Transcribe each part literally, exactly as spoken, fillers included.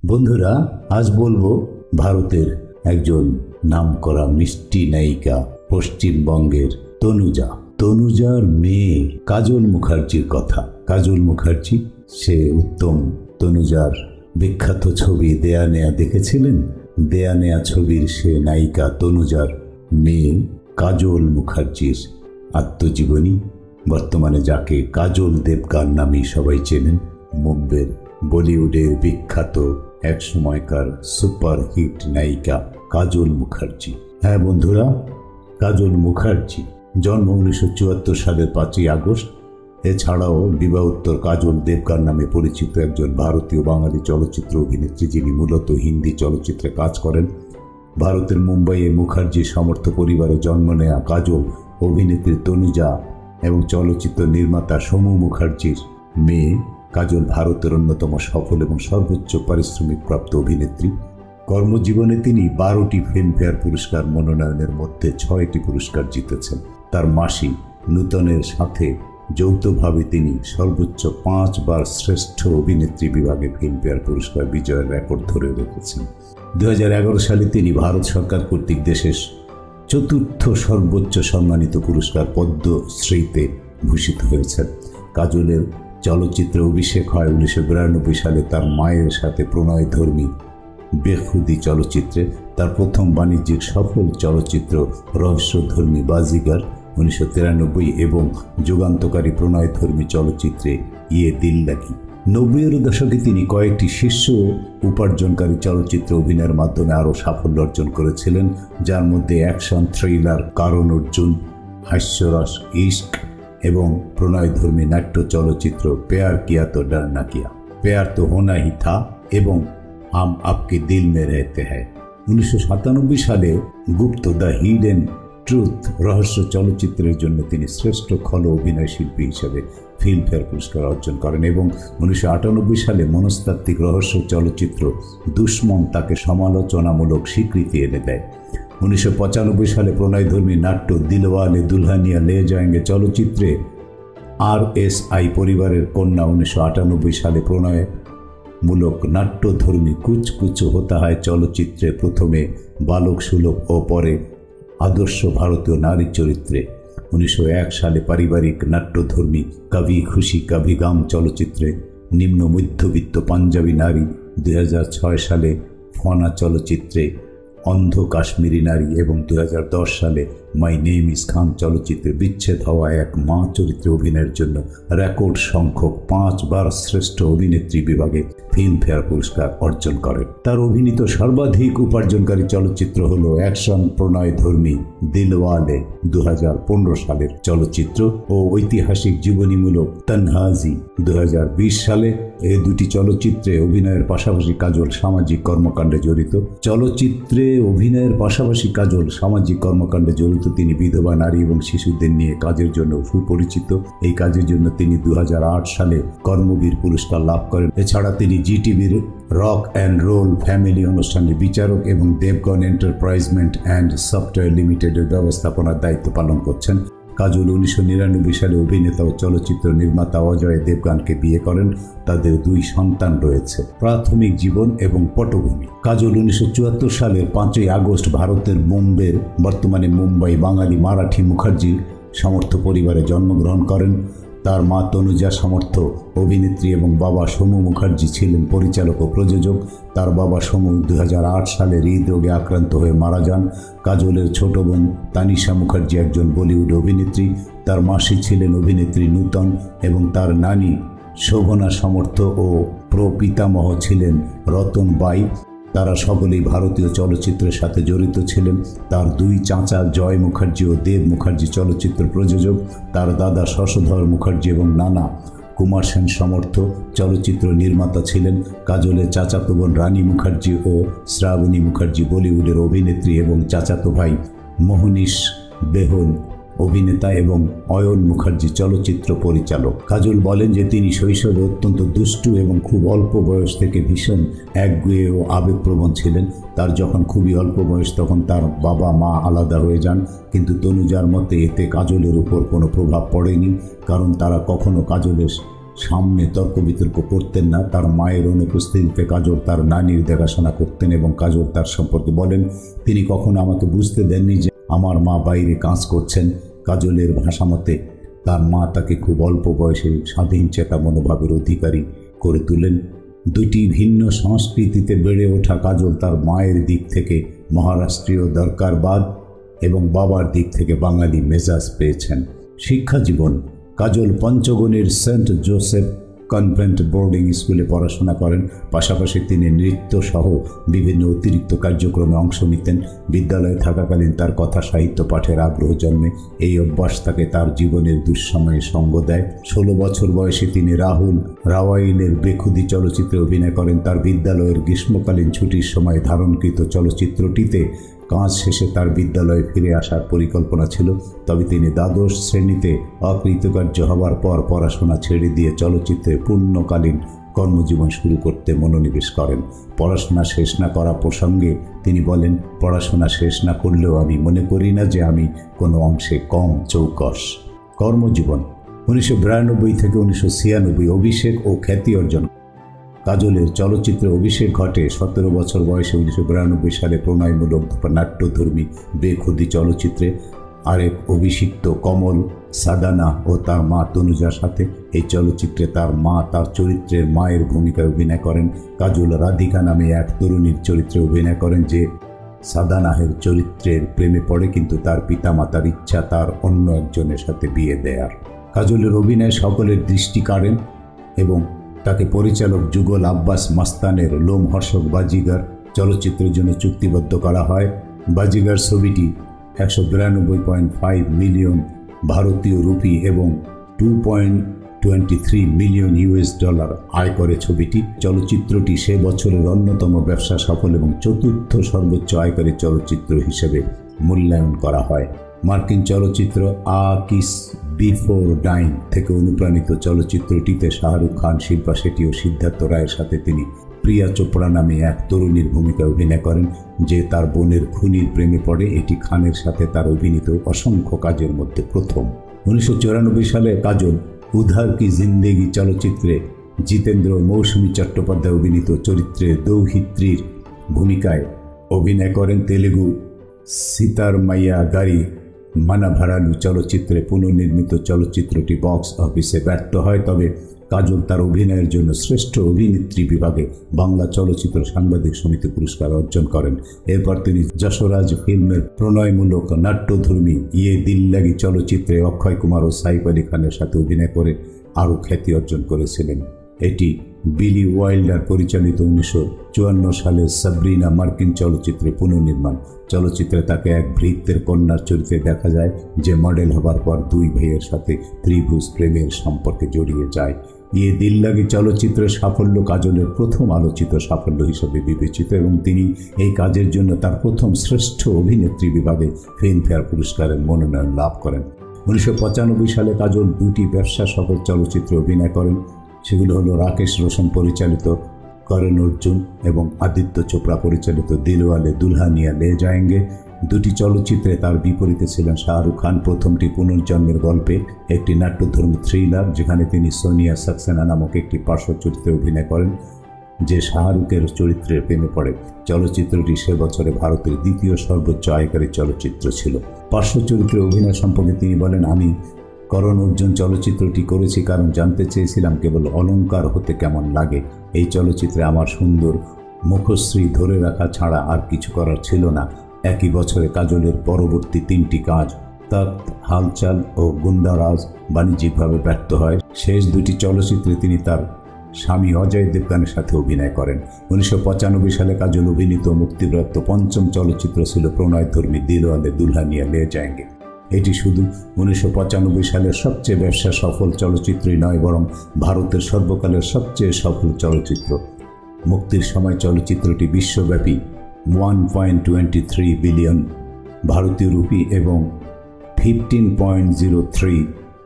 বন্ধুরা, আজ বলবো ভারতের একজন নামকরা মিষ্টি নায়িকা পশ্চিমবঙ্গের তনুজা তনুজার মেয়ে কাজল মুখার্জির কথা। কাজল মুখার্জি সে উত্তম। তনুজার বিখ্যাত ছবি দেয়া নেয়া দেখেছিলেন? দেয়া নেয়া ছবির সে নায়িকা তনুজার মেয়ে কাজল মুখার্জির আত্মজীবনী, বর্তমানে যাকে কাজল দেবগান নামে সবাই চেনেন। মুম্বের বলিউডের বিখ্যাত এক সময়কার সুপারহিট নায়িকা কাজল মুখার্জি। হ্যাঁ বন্ধুরা, কাজল মুখার্জি জন্ম উনিশশো চুয়াত্তর সালের পাঁচই আগস্ট। এছাড়াও বিবাহোত্তর কাজল দেবগান নামে পরিচিত একজন ভারতীয় বাঙালি চলচ্চিত্র অভিনেত্রী, যিনি মূলত হিন্দি চলচ্চিত্রে কাজ করেন। ভারতের মুম্বাইয়ে মুখার্জি সমর্থ পরিবারে জন্ম নেয়া কাজল অভিনেত্রী তনুজা এবং চলচ্চিত্র নির্মাতা সোমু মুখার্জির মেয়ে। কাজল ভারতের অন্যতম সফল এবং সর্বোচ্চ পারিশ্রমিক প্রাপ্ত অভিনেত্রী। কর্মজীবনে তিনি বারোটি ফিল্মফেয়ার পুরস্কার মনোনয়নের মধ্যে ছয়টি পুরস্কার জিতেছেন। তার মাসি নুতনের সাথে যৌথভাবে তিনি সর্বোচ্চ পাঁচবার শ্রেষ্ঠ অভিনেত্রী বিভাগে ফিল্মফেয়ার পুরস্কার বিজয়ের রেকর্ড ধরে রেখেছেন। দু হাজার এগারো সালে তিনি ভারত সরকার কর্তৃক দেশের চতুর্থ সর্বোচ্চ সম্মানিত পুরস্কার পদ্মশ্রীতে ভূষিত হয়েছেন। কাজলের চলচ্চিত্রে অভিষেক হয় উনিশশো বিরানব্বই সালে তার মায়ের সাথে প্রণয়ধর্মী বেখুদি চলচ্চিত্রে। তার প্রথম বাণিজ্যিক সফল চলচ্চিত্র রহস্যধর্মী বাজিগার উনিশশো তিরানব্বই এবং যুগান্তকারী প্রণয়ধর্মী চলচ্চিত্রে ইয়ে দিল লাগি। নব্বইয়ের দশকে তিনি কয়েকটি শীর্ষ উপার্জনকারী চলচ্চিত্র অভিনয়ের মাধ্যমে আরও সাফল্য অর্জন করেছিলেন, যার মধ্যে অ্যাকশন থ্রিলার কারণ অর্জুন, হাস্যরস ইশক এবং প্রণয়ধর্মী নাট্য চলচ্চিত্র প্যার কিয়া তো ডর না কিয়া, প্যার তো হোনা হি থা এবং হাম আপকে দিল মে রহতে হ্যায়। উনিশশো সাতানব্বই সালে গুপ্ত দ্য হিডেন ট্রুথ রহস্য চলচ্চিত্রের জন্য তিনি শ্রেষ্ঠ খল অভিনয় শিল্পী হিসেবে ফিল্মফেয়ার পুরস্কার অর্জন করেন এবং উনিশশো আটানব্বই সালে মনস্তাত্ত্বিক রহস্য চলচ্চিত্র দুশ্মন তাকে সমালোচনামূলক স্বীকৃতি এনে দেয়। উনিশশো পঁচানব্বই সালে প্রণয়ধর্মী নাট্য দিলওয়ালে দুলহানিয়া লে যায়েঙ্গে চলচ্চিত্রে আর এস আই পরিবারের কন্যা। উনিশশো আটানব্বই সালে প্রণয়মূলক নাট্যধর্মী কুচ কুচ হোতা হয় চলচ্চিত্রে প্রথমে বালক সুলভ ও পরে আদর্শ ভারতীয় নারী চরিত্রে। উনিশশো এক সালে পারিবারিক নাট্যধর্মী কভি খুশি কভি গাম চলচ্চিত্রে নিম্ন মধ্যবিত্ত পাঞ্জাবি নারী। দুই হাজার ছয় সালে ফনা চলচ্চিত্রে অন্ধ কাশ্মীরি নারী এবং দুই হাজার দশ সালে মাই নেম ইজ খান চলচ্চিত্রে বিচ্ছেদ হওয়া এক মা চরিত্রে অভিনয়ের জন্য রেকর্ড সংখ্যক পাঁচবার শ্রেষ্ঠ অভিনেত্রী বিভাগে ফিল্মফেয়ার পুরস্কার অর্জন করেন। তার অভিনীত সর্বাধিক উপার্জনকারী চলচ্চিত্র হল অ্যাকশন প্রণয়ধর্মী দিলওয়ালে দু হাজার পনেরো সালের চলচ্চিত্র ও ঐতিহাসিক জীবনীমূলক তনহাজি দু হাজার বিশ সালে। এই দুটি চলচ্চিত্রে অভিনয়ের পাশাপাশি কাজল সামাজিক কর্মকাণ্ডে জড়িত। চলচ্চিত্রে অভিনয়ের পাশাপাশি কাজল সামাজিক কর্মকাণ্ডে জড়িত। তিনি বিধবা নারী এবং শিশুদের নিয়ে কাজের জন্য সুপরিচিত। এই কাজের জন্য তিনি দু হাজার আট সালে কর্মবীর পুরস্কার লাভ করেন। এছাড়া তিনি জি টিভির রক অ্যান্ড রোল ফ্যামিলি অনুষ্ঠানের বিচারক এবং দেবগন এন্টারপ্রাইজমেন্ট অ্যান্ড সফটওয়্যার লিমিটেডের ব্যবস্থাপনার দায়িত্ব পালন করছেন। কাজল উনিশশো নিরানব্বই সালে অভিনেতা ও চলচ্চিত্র নির্মাতা অজয় দেবগানকে বিয়ে করেন। তাদের দুই সন্তান রয়েছে। প্রাথমিক জীবন এবং পটভূমি। কাজল উনিশশো চুয়াত্তর সালের পাঁচই আগস্ট ভারতের মুম্বের বর্তমানে মুম্বাই বাঙালি মারাঠি মুখার্জি সমর্থ পরিবারে জন্মগ্রহণ করেন। তার মা তনুজা সমর্থ অভিনেত্রী এবং বাবা সোমু মুখার্জি ছিলেন পরিচালক ও প্রযোজক। তার বাবা সোমু দুই হাজার আট সালে হৃদরোগে আক্রান্ত হয়ে মারা যান। কাজলের ছোট বোন তানিশা মুখার্জি একজন বলিউড অভিনেত্রী। তার মাসি ছিলেন অভিনেত্রী নূতন এবং তার নানি শোভনা সমর্থ ও প্রপিতামহ ছিলেন রতন বাই। তারা সকলেই ভারতীয় চলচ্চিত্রের সাথে জড়িত ছিলেন। তার দুই চাচা জয় মুখার্জি ও দেব মুখার্জি চলচ্চিত্র প্রযোজক। তার দাদা শশধর মুখার্জি এবং নানা কুমার সেন সমর্থ চলচ্চিত্র নির্মাতা ছিলেন। কাজলের চাচাতো বোন রানী মুখার্জি ও শ্রাবণী মুখার্জি বলিউডের অভিনেত্রী এবং চাচাতো ভাই মোহনীশ বেহল অভিনেতা এবং অয়ন মুখার্জি চলচ্চিত্র পরিচালক। কাজল বলেন যে তিনি শৈশবে অত্যন্ত দুষ্টু এবং খুব অল্প বয়স থেকে ভীষণ একগুঁয়ে ও আবেগপ্রবণ ছিলেন। তার যখন খুবই অল্প বয়স তখন তার বাবা মা আলাদা হয়ে যান, কিন্তু তনুজার মতে এতে কাজলের উপর কোনো প্রভাব পড়েনি, কারণ তারা কখনো কাজলের সামনে তর্ক বিতর্ক করতেন না। তার মায়ের অনুপস্থিতিতে কাজল তার নানির দেখাশোনা করতেন এবং কাজল তার সম্পর্কে বলেন, তিনি কখনো আমাকে বুঝতে দেননি যে আমার মা বাইরে কাজ করছেন। কাজলের ভাষামতে তার মা তাকে খুব অল্প বয়সে স্বাধীন চেতা মনোভাবের অধিকারী করে তোলেন। দুটি ভিন্ন সংস্কৃতিতে বেড়ে ওঠা কাজল তার মায়ের দিক থেকে মহারাষ্ট্রীয় দরকারবাদ এবং বাবার দিক থেকে বাঙালি মেজাজ পেয়েছেন। শিক্ষা জীবন: কাজল পঞ্চগণের সেন্ট জোসেফ কনভেন্ট বোর্ডিং স্কুলে পড়াশোনা করেন। পাশাপাশি তিনি নৃত্য সহ বিভিন্ন অতিরিক্ত কার্যক্রমে অংশ নিতেন। বিদ্যালয়ে থাকাকালীন তার কথা সাহিত্য পাঠের আগ্রহ জন্মে। এই অভ্যাস তাকে তার জীবনের দুঃসময়ে সঙ্গ দেয়। ষোলো বছর বয়সে তিনি রাহুল রাওয়াইলের বেখুদি চলচ্চিত্রে অভিনয় করেন। তার বিদ্যালয়ের গ্রীষ্মকালীন ছুটির সময় ধারণকৃত চলচ্চিত্রটিতে কাজ শেষে তার বিদ্যালয়ে ফিরে আসার পরিকল্পনা ছিল, তবে তিনি দ্বাদশ শ্রেণীতে অকৃতকার্য হওয়ার পর পড়াশোনা ছেড়ে দিয়ে চলচ্চিত্রে পূর্ণকালীন কর্মজীবন শুরু করতে মনোনিবেশ করেন। পড়াশোনা শেষ না করা প্রসঙ্গে তিনি বলেন, পড়াশোনা শেষ না করলেও আমি মনে করি না যে আমি কোনো অংশে কম চৌকস। কর্মজীবন: উনিশশো বিরানব্বই থেকে উনিশশো ছিয়ানব্বই অভিষেক ও খ্যাতি অর্জন। কাজলের চলচ্চিত্রে অভিষেক ঘটে সতেরো বছর বয়সে উনিশশো বিরানব্বই সালে প্রণয়মূলক নাট্যধর্মী বেখুদি চলচ্চিত্রে। আরেক অভিষিক্ত কমল সাদানা ও তার মা তনুজার সাথে। এই চলচ্চিত্রে তার মা তার চরিত্রের মায়ের ভূমিকায় অভিনয় করেন। কাজল রাধিকা নামে এক তরুণীর চরিত্রে অভিনয় করেন যে সাদানাহের চরিত্রের প্রেমে পড়ে, কিন্তু তার পিতামাতার ইচ্ছা তার অন্য একজনের সাথে বিয়ে দেয়ার। কাজলের অভিনয় সকলের দৃষ্টি কাড়েন এবং তাকে পরিচালক যুগল আব্বাস মাস্তানের লোমহর্ষক বাজিগার চলচ্চিত্রের জন্য চুক্তিবদ্ধ করা হয়। বাজিগার ছবিটি একশো বিরানব্বই পয়েন্ট ফাইভ মিলিয়ন ভারতীয় রুপি এবং two point twenty three million US dollar আয় করে ছবিটি। চলচ্চিত্রটি সে বছরের অন্যতম ব্যবসা সফল এবং চতুর্থ সর্বোচ্চ আয়কারী চলচ্চিত্র হিসেবে মূল্যায়ন করা হয়। মার্কিন চলচ্চিত্র আ কিস বিফোর ডাইং থেকে অনুপ্রাণিত চলচ্চিত্রটিতে শাহরুখ খান, শিল্পা শেট্টি ও সিদ্ধার্থ রায়ের সাথে তিনি প্রিয়া চোপড়া নামে এক তরুণীর ভূমিকায় অভিনয় করেন যে তার বোনের খুনির প্রেমে পড়ে। এটি খানের সাথে তার অভিনীত অসংখ্য কাজের মধ্যে প্রথম। উনিশশো চুরানব্বই সালে কাজল উধার কি জিন্দেগি চলচ্চিত্রে জিতেন্দ্র মৌসুমী চট্টোপাধ্যায় অভিনীত চরিত্রে দৌহিত্রীর ভূমিকায় অভিনয় করেন। তেলেগু সীতার মাইয়া গাড়ি মানাভারালু চলচ্চিত্রে পুনর্নির্মিত চলচ্চিত্রটি বক্স অফিসে ব্যর্থ হয়, তবে কাজল তার অভিনয়ের জন্য শ্রেষ্ঠ অভিনেত্রী বিভাগে বাংলা চলচ্চিত্র সাংবাদিক সমিতি পুরস্কার অর্জন করেন। এরপর তিনি যশোরাজ ফিল্মের প্রণয়মূলক নাট্যধর্মী ইয়ে দিল লাগি চলচ্চিত্রে অক্ষয় কুমার ও সাইফ আলী খানের সাথে অভিনয় করে আরও খ্যাতি অর্জন করেছিলেন। এটি বিলি ওয়াইল্ডার পরিচালিত উনিশশো চুয়ান্ন সালের সাবরিনা মার্কিন চলচ্চিত্রে পুনর্নির্মাণ। চলচ্চিত্রে তাকে এক ভৃত্যের কন্যার চরিত্রে দেখা যায় যে মডেল হবার পর দুই ভাইয়ের সাথে ত্রিভুজ প্রেমের সম্পর্কে জড়িয়ে যায়। ইয়ে দিল লাগি চলচ্চিত্রের সাফল্য কাজলের প্রথম আলোচিত সাফল্য হিসেবে বিবেচিত এবং তিনি এই কাজের জন্য তার প্রথম শ্রেষ্ঠ অভিনেত্রী বিভাগে ফিল্মফেয়ার পুরস্কারের মনোনয়ন লাভ করেন। উনিশশো পঁচানব্বই সালে কাজল দুটি ব্যবসা সফল চলচ্চিত্রে অভিনয় করেন। সেগুলো হলো রাকেশ রোশন পরিচালিত করণ অর্জুন এবং আদিত্য চোপড়া পরিচালিত দিলওয়ালে দুলহানিয়া লে যায়েঙ্গে। দুটি চলচ্চিত্রে তার বিপরীতে ছিলেন শাহরুখ খান। প্রথমটি পুনর্জন্মের গল্পে একটি নাট্যধর্মী থ্রিলার, যেখানে তিনি সোনিয়া সাক্সেনা নামক একটি পার্শ্ব চরিত্রে অভিনয় করেন যে শাহরুখের চরিত্রের প্রেমে পড়ে। চলচ্চিত্রটি সে বছরে ভারতের দ্বিতীয় সর্বোচ্চ আয়কারী চলচ্চিত্র ছিল। পার্শ্ব চরিত্রে অভিনয় সম্পর্কে তিনি বলেন, আমি করণ অর্জুন চলচ্চিত্রটি করেছি কারণ জানতে চেয়েছিলাম কেবল অলঙ্কার হতে কেমন লাগে। এই চলচ্চিত্রে আমার সুন্দর মুখশ্রী ধরে রাখা ছাড়া আর কিছু করার ছিল না। একই বছরে কাজলের পরবর্তী তিনটি কাজ তখ্ত, হালচাল ও গুন্ডারাজ বাণিজ্যিকভাবে ব্যর্থ হয়। শেষ দুটি চলচ্চিত্রে তিনি তার স্বামী অজয় দেবগানের সাথে অভিনয় করেন। উনিশশো পঁচানব্বই সালে কাজল অভিনীত মুক্তিপ্রাপ্ত পঞ্চম চলচ্চিত্র ছিল প্রণয়ধর্মী দিলওয়ালে দুলহানিয়া লে যায়েঙ্গে। এটি শুধু উনিশশো পঁচানব্বই সালের সবচেয়ে ব্যবসা সফল চলচ্চিত্রই নয়, বরং ভারতের সর্বকালের সবচেয়ে সফল চলচ্চিত্র। মুক্তির সময় চলচ্চিত্রটি বিশ্বব্যাপী one point twenty three billion ভারতীয় রুপি এবং fifteen point zero three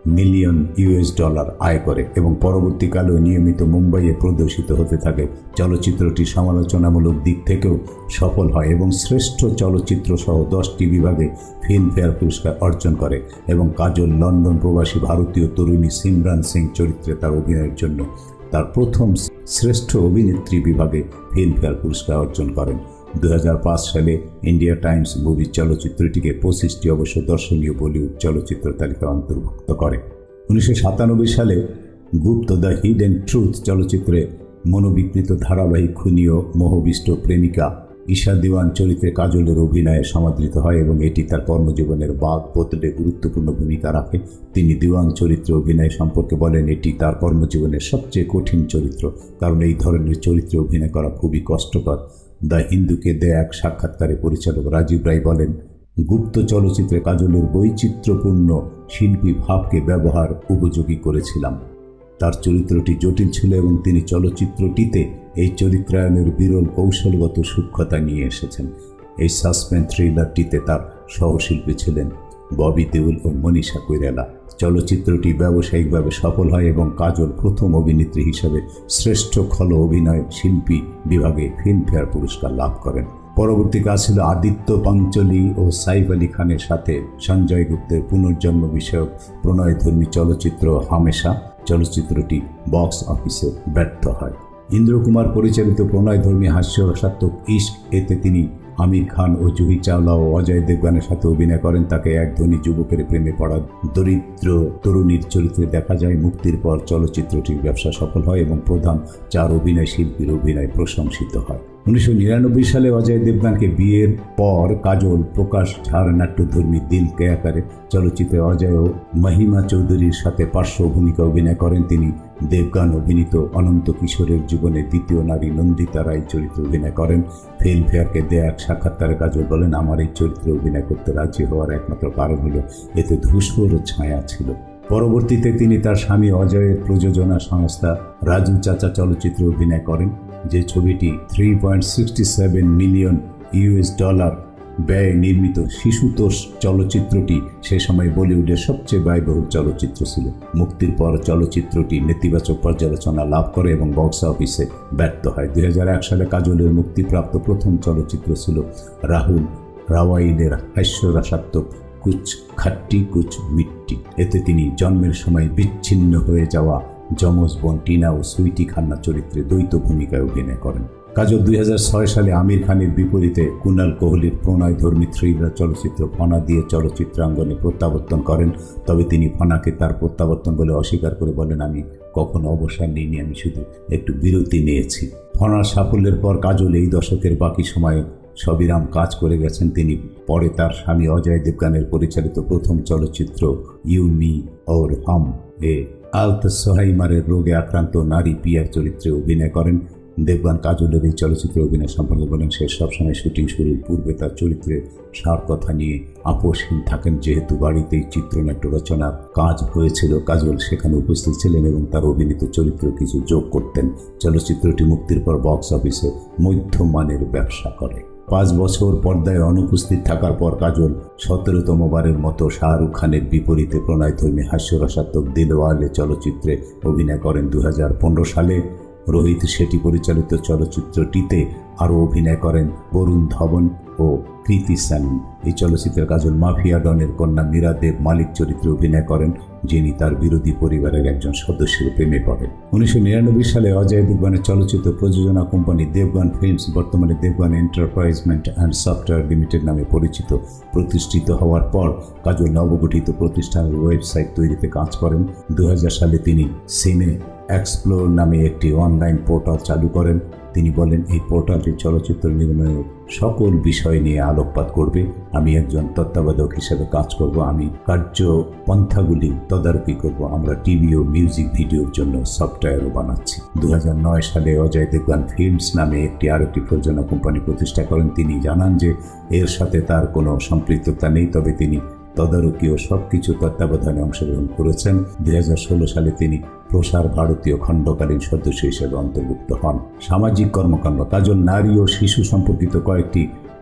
million US dollar আয় করে এবং পরবর্তীকালেও নিয়মিত মুম্বাইয়ে প্রদর্শিত হতে থাকে। চলচ্চিত্রটি সমালোচনামূলক দিক থেকেও সফল হয় এবং শ্রেষ্ঠ চলচ্চিত্র সহ দশটি বিভাগে ফিল্মফেয়ার পুরস্কার অর্জন করে এবং কাজল লন্ডন প্রবাসী ভারতীয় তরুণী সিমরান সিং চরিত্রে তার অভিনয়ের জন্য তার প্রথম শ্রেষ্ঠ অভিনেত্রী বিভাগে ফিল্মফেয়ার পুরস্কার অর্জন করেন। দু হাজার পাঁচ সালে ইন্ডিয়া টাইমস মুভি চলচ্চিত্রটিকে পঁচিশটি অবশ্য দর্শনীয় বলিউড চলচ্চিত্র তালিকা অন্তর্ভুক্ত করে। উনিশশো সাতানব্বই সালে গুপ্ত দ্য হিডেন ট্রুথ চলচ্চিত্রে মনোবিকৃত ধারাবাহিক খুনি ও মোহবিষ্ট প্রেমিকা ঈশা দেওয়ান চরিত্রে কাজলের অভিনয়ে সমাদৃত হয় এবং এটি তার কর্মজীবনের বাঁক বদলে গুরুত্বপূর্ণ ভূমিকা রাখে। তিনি দেওয়ান চরিত্রে অভিনয় সম্পর্কে বলেন, এটি তার কর্মজীবনের সবচেয়ে কঠিন চরিত্র, কারণ এই ধরনের চরিত্রে অভিনয় করা খুবই কষ্টকর। দ্য হিন্দুকে দেয়া এক সাক্ষাৎকারে পরিচালক রাজীব রায় বলেন, গুপ্ত চলচ্চিত্রে কাজলের বৈচিত্র্যপূর্ণ শিল্পী ভাবকে ব্যবহার উপযোগী করেছিলাম। তার চরিত্রটি জটিল ছিল এবং তিনি চলচ্চিত্রটিতে এই চরিত্রায়নের বিরল কৌশলগত সূক্ষ্মতা নিয়ে এসেছেন। এই সাসপেন্স থ্রিলারটিতে তার সহশিল্পী ছিলেন ববি দেওল ও মনীষা কৈরালা। চলচ্চিত্রটি ব্যবসায়িকভাবে সফল হয় এবং কাজল প্রথম অভিনেত্রী হিসেবে শ্রেষ্ঠ খল অভিনয় শিল্পী বিভাগে ফিল্মফেয়ার পুরস্কার লাভ করেন। পরবর্তী কাজ ছিল আদিত্য পাঞ্চলি ও সাইফ আলী খানের সাথে সঞ্জয় গুপ্তের পুনর্জন্ম বিষয়ক প্রণয়ধর্মী চলচ্চিত্র হামেশা। চলচ্চিত্রটি বক্স অফিসে ব্যর্থ হয়। ইন্দ্র কুমার পরিচালিত প্রণয়ধর্মী হাস্যরসাত্মক ইশক, এতে তিনি আমির খান ও জুহি চাওলা ও অজয় দেবগানের সাথে অভিনয় করেন। তাকে এক ধনী যুবকের প্রেমে পড়া দরিদ্র তরুণীর চরিত্রে দেখা যায়। মুক্তির পর চলচ্চিত্রটির ব্যবসা সফল হয় এবং প্রধান চার অভিনয় শিল্পীর অভিনয় প্রশংসিত হয়। উনিশশো নিরানব্বই সালে অজয় দেবগানকে বিয়ের পর কাজল প্রকাশ ঝাড় নাট্যধর্মী দিল কেয়াকারে চলচ্চিত্রে অজয় ও মহিমা চৌধুরীর সাথে পার্শ্ব ভূমিকা অভিনয় করেন। তিনি দেবগান অভিনীত অনন্ত কিশোরের জীবনে দ্বিতীয় নারী নন্দিতা রায় চরিত্রে অভিনয় করেন। ফিল্মফেয়ারকে দেয়া এক সাক্ষাৎকারে কাজল বলেন, আমার এই চরিত্রে অভিনয় করতে রাজি হওয়ার একমাত্র কারণ হলো এতে ধূসর ছায়া ছিল। পরবর্তীতে তিনি তার স্বামী অজয়ের প্রযোজনা সংস্থা রাজু চাচা চলচ্চিত্রে অভিনয় করেন, যে ছবিটি three point sixty seven million US dollar ব্যয়ে নির্মিত। শিশুতোষ চলচ্চিত্রটি সে সময় বলিউডের সবচেয়ে ব্যয়বহুল চলচ্চিত্র ছিল। মুক্তির পর চলচ্চিত্রটি নেতিবাচক পর্যালোচনা লাভ করে এবং বক্স অফিসে ব্যর্থ হয়। দুই হাজার এক সালে কাজলের মুক্তিপ্রাপ্ত প্রথম চলচ্চিত্র ছিল রাহুল রাওয়াইলের হাস্যরসাত্মক কুছ খাট্টি কুছ মিট্টি। এতে তিনি জন্মের সময় বিচ্ছিন্ন হয়ে যাওয়া যমজ বোন টিনা ও সুইটি খান্না চরিত্রে দ্বৈত ভূমিকায় অভিনয় করেন। কাজল দুই হাজার ছয় সালে আমির খানের বিপরীতে কুনাল কোহলির প্রণয়ধর্মী থ্রিলার চলচ্চিত্র ফনা দিয়ে চলচ্চিত্রাঙ্গনে প্রত্যাবর্তন করেন। তবে তিনি ফনাকে তার প্রত্যাবর্তন বলে অস্বীকার করে বলেন, আমি কখনো অবসর নিইনি, আমি শুধু একটু বিরতি নিয়েছি। ফনার সাফল্যের পর কাজল এই দশকের বাকি সময়ে সবিরাম কাজ করে গেছেন। তিনি পরে তার স্বামী অজয় দেবগানের পরিচালিত প্রথম চলচ্চিত্র ইউ মি और हम এ আলতসাইমারের রোগে আক্রান্ত নারী পিয়ার চরিত্রে অভিনয় করেন। দেবগান কাজলের এই চলচ্চিত্রে অভিনয় সম্পর্কে বলেন, সে সবসময় শুটিং শুরুর পূর্বে তার চরিত্রের সার কথা নিয়ে আপোষহীন থাকেন। যেহেতু বাড়িতেই চিত্রনাট্য রচনার কাজ হয়েছিল, কাজল সেখানে উপস্থিত ছিলেন এবং তার অভিনীত চরিত্র কিছু যোগ করতেন। চলচ্চিত্রটি মুক্তির পর বক্স অফিসে মধ্যমানের ব্যবসা করে। পাঁচ বছর পর্দায় অনুপস্থিত থাকার পর কাজল সতেরোতম বারের মতো শাহরুখ খানের বিপরীতে প্রণয়ধর্মী হাস্যরসাত্মক দিলওয়ালে চলচ্চিত্রে অভিনয় করেন। দু হাজার পনেরো সালে রোহিত শেঠি পরিচালিত চলচ্চিত্রটিতে আরও অভিনয় করেন বরুণ ধবন ও কৃতি সেন। এই চলচ্চিত্রে কাজল মাফিয়া ডনের কন্যা মীরা দেব মালিক চরিত্রে অভিনয় করেন, যিনি তার বিরোধী পরিবারের একজন সদস্যের প্রেমে পড়েন। উনিশশো নিরানব্বই সালে অজয় দেবগানের চলচ্চিত্র প্রযোজনা কোম্পানি দেবগান ফিল্মস, বর্তমানে Devgan entertainment and software limited নামে পরিচিত, প্রতিষ্ঠিত হওয়ার পর কাজল নবগঠিত প্রতিষ্ঠানের ওয়েবসাইট তৈরিতে কাজ করেন। দু হাজার সালে তিনি সিনে এক্সপ্লোর নামে একটি অনলাইন পোর্টাল চালু করেন। তিনি বলেন, এই পোর্টালটি চলচ্চিত্র নির্মাণের সকল বিষয় নিয়ে আলোকপাত করবে। আমি একজন তত্ত্বাবধায়ক হিসেবে কাজ করব। আমি কার্যপন্থাগুলি তদারকি করব। আমরা টিভি ও মিউজিক ভিডিওর জন্য সফটওয়্যারও বানাচ্ছি। দু হাজার নয় সালে অজয় দেবগান ফিল্মস নামে একটি আরেকটি প্রযোজনা কোম্পানি প্রতিষ্ঠা করেন। তিনি জানান যে এর সাথে তার কোনো সম্পৃক্ততা নেই, তবে তিনি তদারকি ও সবকিছু তত্ত্বাবধানে অংশগ্রহণ করেছেন। দুই হাজার ষোলো সালে তিনি প্রসার ভারতীয় খণ্ডকালীন সদস্য হিসেবে অন্তর্ভুক্ত হন। সামাজিক কর্মকাণ্ড। কাজল নারী ও শিশু সম্পর্কিত কয়েকটি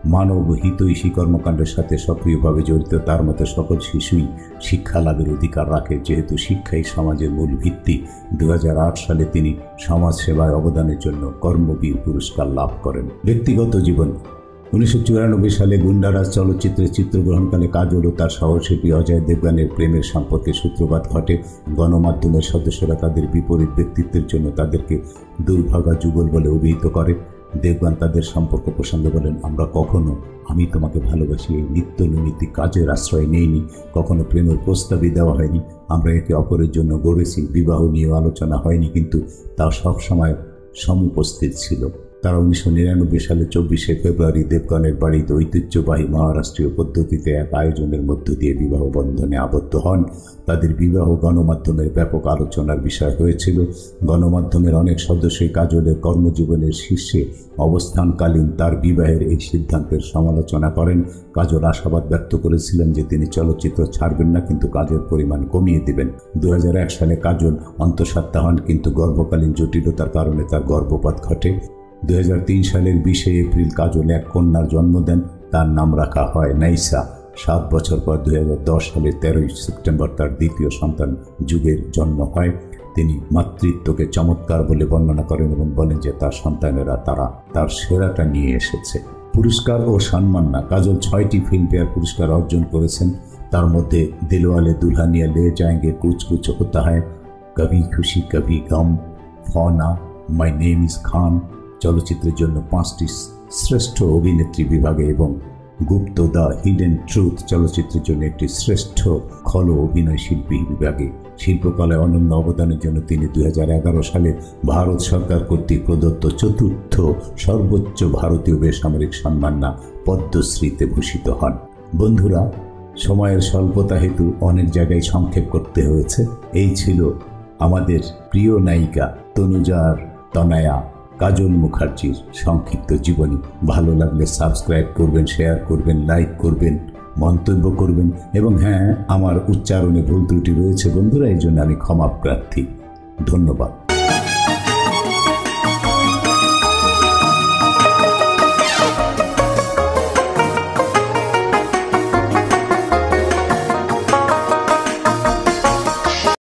মানব হিতৈষী কর্মকাণ্ডের সাথে সক্রিয়ভাবে জড়িত। তার মতে সকল শিশুই শিক্ষা লাভের অধিকার রাখে, যেহেতু শিক্ষাই সমাজের মূল ভিত্তি। দু হাজার আট সালে তিনি সমাজ সেবায় অবদানের জন্য কর্মবীর পুরস্কার লাভ করেন। ব্যক্তিগত জীবন। উনিশশো চুরানব্বই সালে গুন্ডারাজ চলচ্চিত্রে চিত্রগ্রহণকালে কাজল ও তার সহশিল্পী অজয় দেবগানের প্রেমের সম্পর্কে সূত্রপাত ঘটে। গণমাধ্যমের সদস্যরা তাদের বিপরীত ব্যক্তিত্বের জন্য তাদেরকে দুর্ভাগা যুগল বলে অভিহিত করে। দেবগান তাদের সম্পর্ক প্রসঙ্গে বলেন, আমরা কখনো আমি তোমাকে ভালোবাসি এই নিত্যনৈমিত্তিক কাজের আশ্রয় নেইনি, কখনো প্রেমের প্রস্তাবই দেওয়া হয়নি। আমরা একে অপরের জন্য গড়েছি, বিবাহ নিয়ে আলোচনা হয়নি, কিন্তু তা সবসময় সমুপস্থিত ছিল। তারা উনিশশো নিরানব্বই সালে চব্বিশে ফেব্রুয়ারি দেবগানের বাড়িতে ঐতিহ্যবাহী মহারাষ্ট্রীয় পদ্ধতিতে এক আয়োজনের মধ্য দিয়ে বিবাহ বন্ধনে আবদ্ধ হন। তাদের বিবাহ গণমাধ্যমের ব্যাপক আলোচনার বিষয় হয়েছিল। গণমাধ্যমের অনেক সদস্যই কাজলের কর্মজীবনের শীর্ষে অবস্থানকালীন তার বিবাহের এই সিদ্ধান্তের সমালোচনা করেন। কাজল আশাবাদ ব্যক্ত করেছিলেন যে তিনি চলচ্চিত্র ছাড়বেন না, কিন্তু কাজের পরিমাণ কমিয়ে দেবেন। দু হাজার এক সালে কাজল অন্তঃসত্ত্বা হন, কিন্তু গর্ভকালীন জটিলতার কারণে তার গর্ভপাত ঘটে। দু হাজার তিন সালের বিশে এপ্রিল কাজল এক কন্যার জন্ম দেন। তার নাম রাখা হয় নাইসা। সাত বছর পর দুই হাজার দশ সালের তেরোই সেপ্টেম্বর তার দ্বিতীয় সন্তান যুগের জন্ম হয়। তিনি মাতৃত্বকে চমৎকার বলে বর্ণনা করেন এবং বলেন যে তার সন্তানেরা তারা তার সেরাটা নিয়ে এসেছে। পুরস্কার ও সম্মাননা। কাজল ছয়টি ফিল্মফেয়ার পুরস্কার অর্জন করেছেন। তার মধ্যে দিলওয়ালে দুলহানিয়া লে যায়েঙ্গে, কুছ কুছ হোতা হ্যায়, কভি খুশি কভি গম, ফনা, মাই নেম ইজ খান চলচ্চিত্রের জন্য পাঁচটি শ্রেষ্ঠ অভিনেত্রী বিভাগে এবং গুপ্ত দ্য হিডেন ট্রুথ চলচ্চিত্রের জন্য একটি শ্রেষ্ঠ খল অভিনয় শিল্পী বিভাগে। শিল্পকলায় অনন্য অবদানের জন্য তিনি দুই হাজার এগারো সালে ভারত সরকার কর্তৃক প্রদত্ত চতুর্থ সর্বোচ্চ ভারতীয় বেসামরিক সম্মাননা পদ্মশ্রীতে ভূষিত হন। বন্ধুরা, সময়ের স্বল্পতা হেতু অনেক জায়গায় সংক্ষেপ করতে হয়েছে। এই ছিল আমাদের প্রিয় নায়িকা তনুজার তনয়া কাজল মুখার্জির সংক্ষিপ্ত জীবনী। ভালো লাগলে সাবস্ক্রাইব করবেন, শেয়ার করবেন, লাইক করবেন, মন্তব্য করবেন এবং হ্যাঁ, আমার উচ্চারণে ভুল ত্রুটি রয়েছে বন্ধুরা, এই জন্য আমি ক্ষমা প্রার্থী। ধন্যবাদ।